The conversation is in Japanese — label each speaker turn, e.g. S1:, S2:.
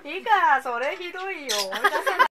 S1: いいか、それひどいよ。思い出せない。